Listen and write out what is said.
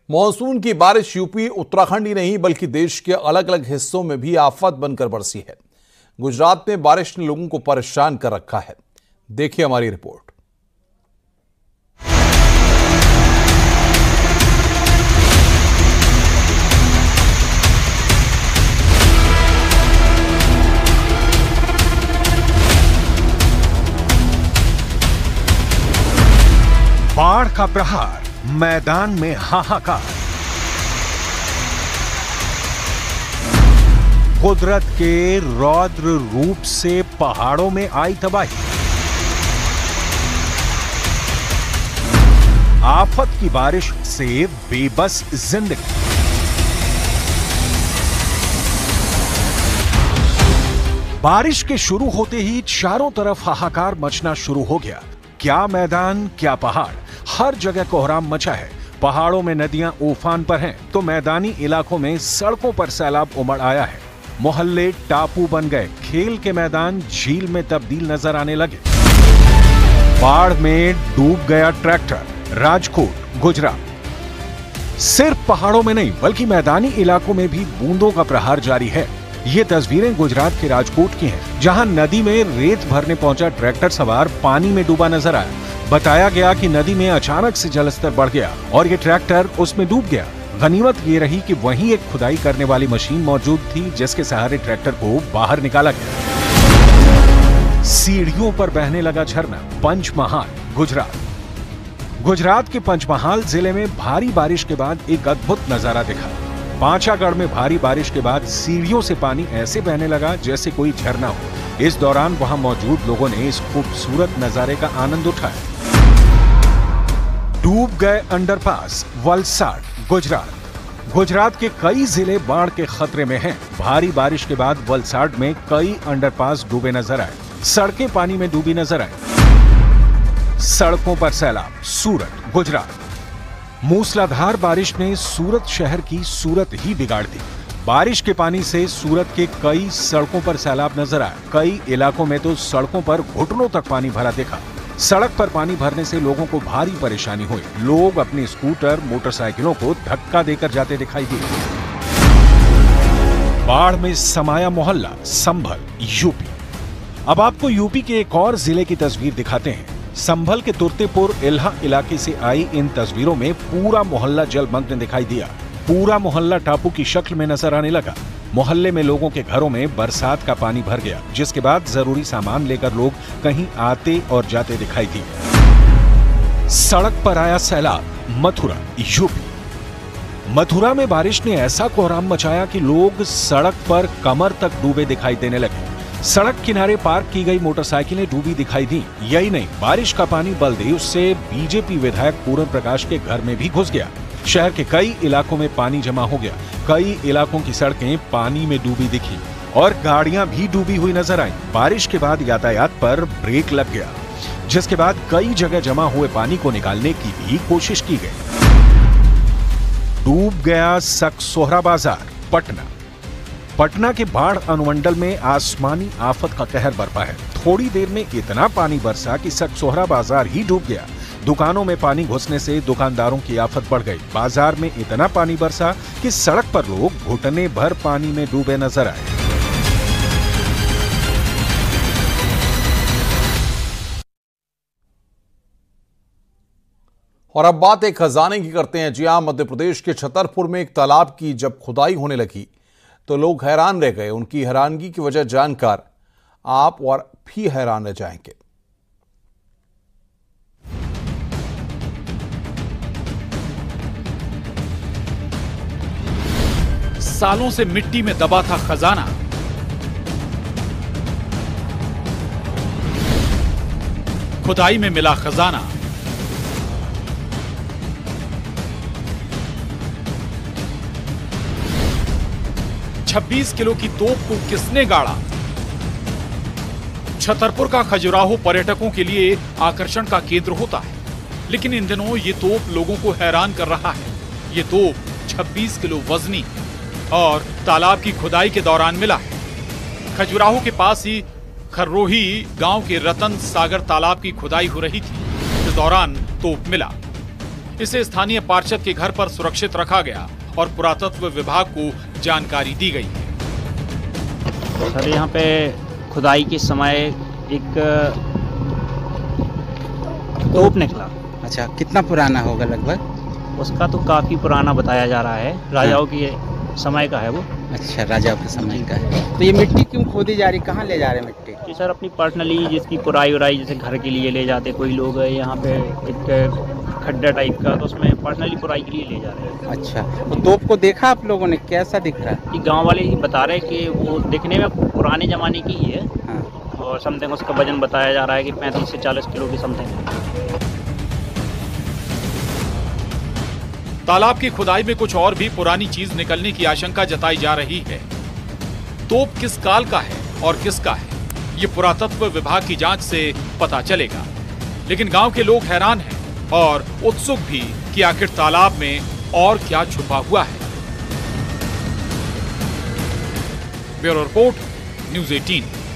Monsoon की बारिश UP Uttarakhand ही नहीं बल्कि देश के अलग अलग हिस्सों में भी आफत बनकर बरसी है। गुजरात में बारिश ने लोगों को परेशान कर रखा है। देखिए हमारी रिपोर्ट। बाढ़ का प्रहार, मैदान में हाहाकार। कुदरत के रौद्र रूप से पहाड़ों में आई तबाही। आफत की बारिश से बेबस जिंदगी। बारिश के शुरू होते ही चारों तरफ हाहाकार मचना शुरू हो गया। क्या मैदान, क्या पहाड़, हर जगह कोहराम मचा है। पहाड़ों में नदियां उफान पर हैं, तो मैदानी इलाकों में सड़कों पर सैलाब उमड़ आया है। मोहल्ले टापू बन गए, खेल के मैदान झील में तब्दील नजर आने लगे। बाढ़ में डूब गया ट्रैक्टर, राजकोट, गुजरात। सिर्फ पहाड़ों में नहीं बल्कि मैदानी इलाकों में भी बूंदों का प्रहार जारी है। ये तस्वीरें गुजरात के राजकोट की हैं, जहां नदी में रेत भरने पहुंचा ट्रैक्टर सवार पानी में डूबा नजर आया। बताया गया कि नदी में अचानक से जलस्तर बढ़ गया और ये ट्रैक्टर उसमें डूब गया। गनीमत ये रही कि वहीं एक खुदाई करने वाली मशीन मौजूद थी, जिसके सहारे ट्रैक्टर को बाहर निकाला गया। सीढ़ियों पर बहने लगा झरना, पंचमहाल, गुजरात। गुजरात के पंचमहाल जिले में भारी बारिश के बाद एक अद्भुत नजारा दिखा। पांचागढ़ में भारी बारिश के बाद सीढ़ियों से पानी ऐसे बहने लगा जैसे कोई झरना हो। इस दौरान वहां मौजूद लोगों ने इस खूबसूरत नजारे का आनंद उठाया। डूब गए अंडरपास, वलसाड, गुजरात। गुजरात के कई जिले बाढ़ के खतरे में हैं। भारी बारिश के बाद वलसाड में कई अंडरपास डूबे नजर आए, सड़कें पानी में डूबी नजर आई। सड़कों पर सैलाब, सूरत, गुजरात। मूसलाधार बारिश ने सूरत शहर की सूरत ही बिगाड़ दी। बारिश के पानी से सूरत के कई सड़कों पर सैलाब नजर आया। कई इलाकों में तो सड़कों पर घुटनों तक पानी भरा देखा। सड़क पर पानी भरने से लोगों को भारी परेशानी हुई। लोग अपने स्कूटर, मोटरसाइकिलों को धक्का देकर जाते दिखाई दिए। बाढ़ में समाया मोहल्ला, संभल, यूपी। अब आपको यूपी के एक और जिले की तस्वीर दिखाते हैं। संभल के तुर्तेपुर इल्हा इलाके से आई इन तस्वीरों में पूरा मोहल्ला जलमग्न दिखाई दिया। पूरा मोहल्ला टापू की शक्ल में नजर आने लगा। मोहल्ले में लोगों के घरों में बरसात का पानी भर गया, जिसके बाद जरूरी सामान लेकर लोग कहीं आते और जाते दिखाई दिए। सड़क पर आया सैलाब, मथुरा, यूपी। मथुरा में बारिश ने ऐसा कोहराम मचाया कि लोग सड़क पर कमर तक डूबे दिखाई देने लगे। सड़क किनारे पार्क की गई मोटरसाइकिलें डूबी दिखाई दी। यही नहीं, बारिश का पानी बलदेव से बीजेपी विधायक पूरन प्रकाश के घर में भी घुस गया। शहर के कई इलाकों में पानी जमा हो गया। कई इलाकों की सड़कें पानी में डूबी दिखी और गाड़ियां भी डूबी हुई नजर आई। बारिश के बाद यातायात पर ब्रेक लग गया, जिसके बाद कई जगह जमा हुए पानी को निकालने की भी कोशिश की गई। डूब गया सकसोहरा बाजार, पटना। पटना के बाढ़ अनुमंडल में आसमानी आफत का कहर बरपा है। थोड़ी देर में इतना पानी बरसा कि सकसोहरा बाजार ही डूब गया। दुकानों में पानी घुसने से दुकानदारों की आफत बढ़ गई। बाजार में इतना पानी बरसा कि सड़क पर लोग घुटने भर पानी में डूबे नजर आए। और अब बात एक खजाने की करते हैं। जी हां, मध्य प्रदेश के छतरपुर में एक तालाब की जब खुदाई होने लगी तो लोग हैरान रह गए। उनकी हैरानगी की वजह जानकर आप और भी हैरान रह जाएंगे। सालों से मिट्टी में दबा था खजाना। खुदाई में मिला खजाना। $26 किलो की तोप को किसने गाड़ा? छतरपुर का खजुराहो पर्यटकों के लिए आकर्षण का केंद्र होता है, लेकिन इन दिनों ये तोप लोगों को हैरान कर रहा है। ये तोप 26 किलो वजनी और तालाब की खुदाई के दौरान मिला है। खजुराहो के पास ही खर्रोही गांव के रतन सागर तालाब की खुदाई हो रही थी। इस दौरान तोप मिला। इसे स्थानीय पार्षद के घर पर सुरक्षित रखा गया और पुरातत्व विभाग को जानकारी दी गई है। सर यहाँ पे खुदाई के समय एक तोप निकला। अच्छा, कितना पुराना होगा लगभग? उसका तो काफी पुराना बताया जा रहा है, राजाओं के समय का है वो। अच्छा, राजाओं के समय का है। तो ये मिट्टी क्यों खोदी जा रही, कहाँ ले जा रहे हैं मिट्टी? जी सर, अपनी पर्सनली जिसकी पुराई उराई जैसे घर के लिए ले जाते कोई लोग, यहाँ पे एक खड्डा टाइप का, तो उसमें पर्सनली पुराई के लिए ले जा रहे हैं। अच्छा, तो तोप को देखा आप लोगों ने, कैसा दिख रहा है? ये गांव वाले ही बता रहे हैं कि वो दिखने में पुराने ज़माने की ही है। हाँ। और समथिंग उसका वजन बताया जा रहा है कि 35 से 40 किलो की समथिंग। तालाब की खुदाई में कुछ और भी पुरानी चीज निकलने की आशंका जताई जा रही है। तोप किस काल का है और किसका है, ये पुरातत्व विभाग की जांच से पता चलेगा। लेकिन गांव के लोग हैरान हैं और उत्सुक भी कि आखिर तालाब में और क्या छुपा हुआ है। Bureau report, news 18।